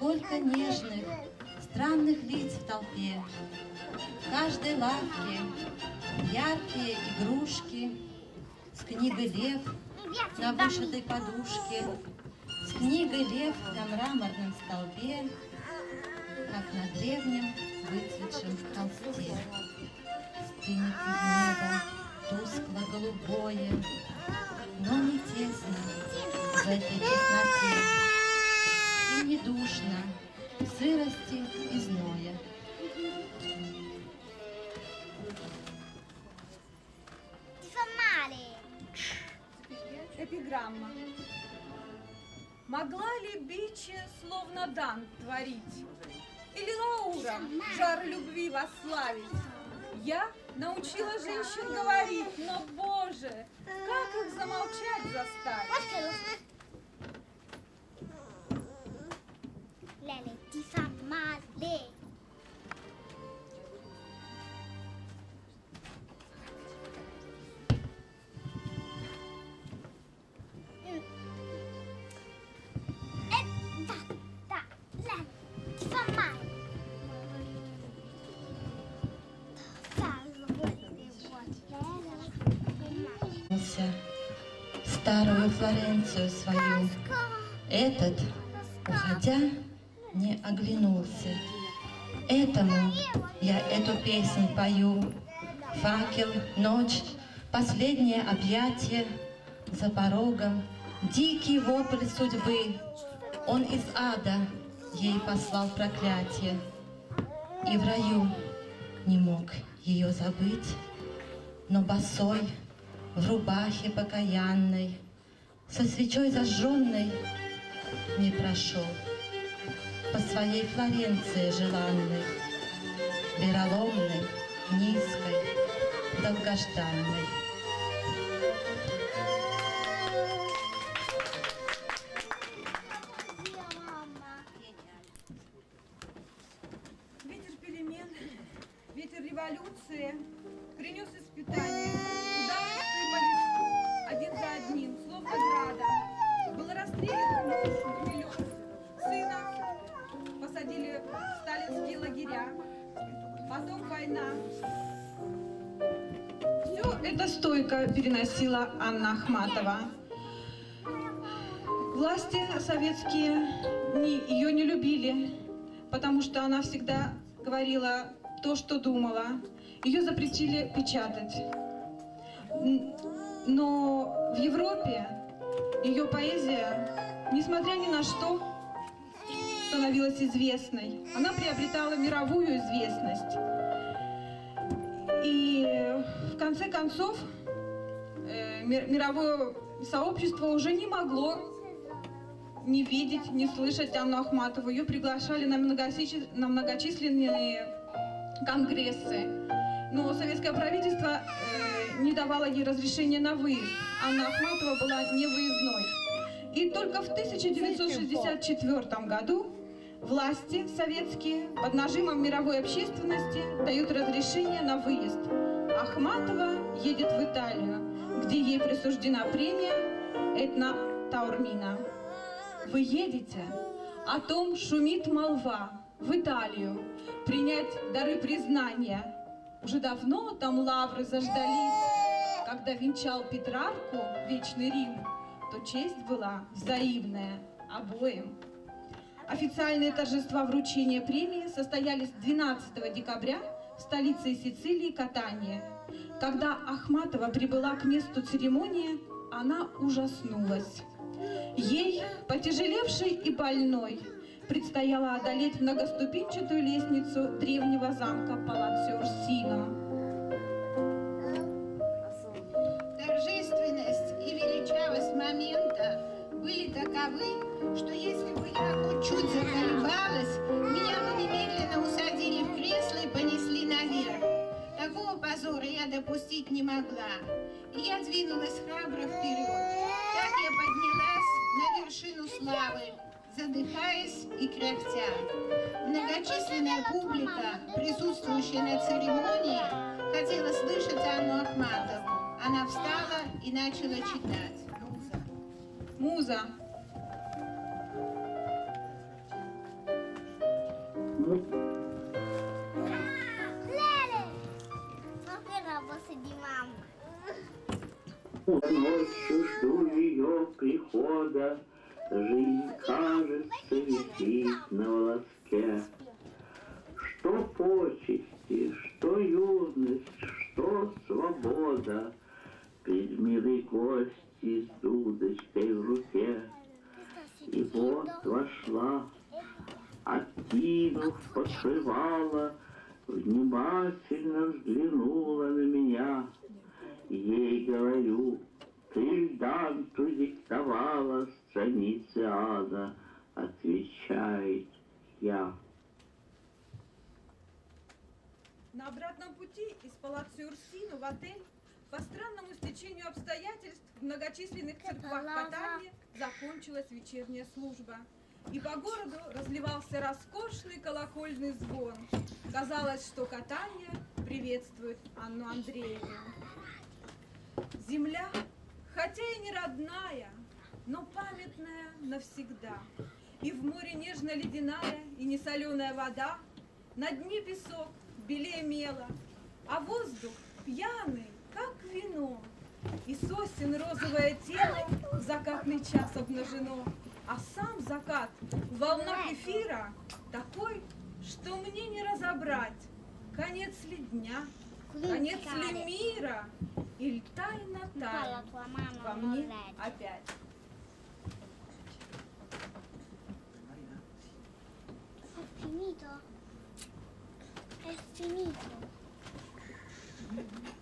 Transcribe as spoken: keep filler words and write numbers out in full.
Сколько нежных, странных лиц в толпе, в каждой лавке яркие игрушки, с книгой «Лев» на вышитой подушке, с книгой «Лев» на мраморном столбе, как на древнем выцветшем холсте. Стынет небо тускло-голубое, но не тесно в этой тесноте, и не душно в сырости и зное. Эпиграмма. Могла ли Биче словно Дан творить? Или Лаура жар любви восславить? Я научила женщин говорить, но, Боже, как их замолчать заставить? Lele, ti fa male. Старую Флоренцию свою, этот, уходя, не оглянулся. Этому я эту песнь пою. Факел, ночь, последнее объятие, за порогом дикий вопль судьбы. Он из ада ей послал проклятие, и в раю не мог ее забыть, но босой, в рубахе покаянной, со свечой зажженной, не прошел по своей Флоренции желанной, вероломной, низкой, долгожданной. Ветер перемен, ветер революции принес испытания. Удары сыпались один за одним, словно градом. Было расстреляно миллион. Сына посадили в сталинские лагеря. Потом война. Все это стойко переносила Анна Ахматова. Власти советские не, ее не любили, потому что она всегда говорила то, что думала. Ее запретили печатать. Но в Европе ее поэзия, несмотря ни на что, становилась известной. Она приобретала мировую известность. И в конце концов э, мировое сообщество уже не могло не видеть, не слышать Анну Ахматову. Ее приглашали на, многочис... на многочисленные конгрессы. Но советское правительство э, не давало ей разрешения на выезд. Анна Ахматова была невыездной. И только в тысяча девятьсот шестьдесят четвёртом году власти советские под нажимом мировой общественности дают разрешение на выезд. Ахматова едет в Италию, где ей присуждена премия Этна Таурмина. Вы едете, о том шумит молва, в Италию принять дары признания. Уже давно там лавры заждались. Когда венчал Петрарку вечный Рим, то честь была взаимная обоим. Официальные торжества вручения премии состоялись двенадцатого декабря в столице Сицилии Катания. Когда Ахматова прибыла к месту церемонии, она ужаснулась. Ей, потяжелевшей и больной, предстояло одолеть многоступенчатую лестницу древнего замка Палаццо Орсино. Торжественность и величавость момента были таковы, что если бы я хоть чуть заколебалась, меня бы немедленно усадили в кресло и понесли наверх. Такого позора я допустить не могла, и я двинулась храбро вперед. Так я поднялась на вершину славы, задыхаясь и кряхтя. Многочисленная публика, присутствующая на церемонии, хотела слышать Анну Ахматову. Она встала и начала читать. Муза. Lele! Ну, когда посади маму. Ночью жду ее прихода, жизнь, кажется, висит на волоске. Что почести, что юность, что свобода, пред милой гости с дудочкой в руке. И вот вошла, откинув покрывало, внимательно взглянула на меня. Ей говорю, ты Данту диктовала страницы ада, отвечает я. На обратном пути из палаццо Урсино в отель по странному стечению обстоятельств в многочисленных церквах Катании закончилась вечерняя служба. И по городу разливался роскошный колокольный звон. Казалось, что Катания приветствует Анну Андреевну. Земля, хотя и не родная, но памятная навсегда. И в море нежно-ледяная и несоленая вода, на дне песок белее мела, а воздух пьяный, как вино. И сосен розовое тело в закатный час обнажено, а сам закат в волнах эфира такой, что мне не разобрать, конец ли дня, конец ли мира, или тайна тайн во мне опять. È finito. È finito.